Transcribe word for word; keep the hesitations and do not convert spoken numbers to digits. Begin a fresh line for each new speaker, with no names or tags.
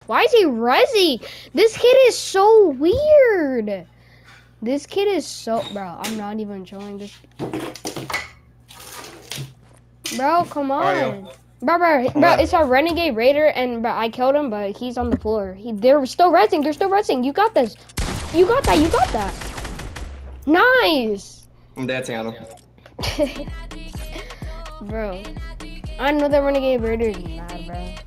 Why is he rezzing? This kid is so weird. This kid is so... Bro, I'm not even showing this. Bro, come on. Right, bro, bro, bro, it's our renegade raider, and bro, I killed him, but he's on the floor. He, they're still rezzing. They're still rezzing. You got this. You got that. You got that. Nice.
I'm dancing on him.
Bro, I know the renegade raider is mad, bro.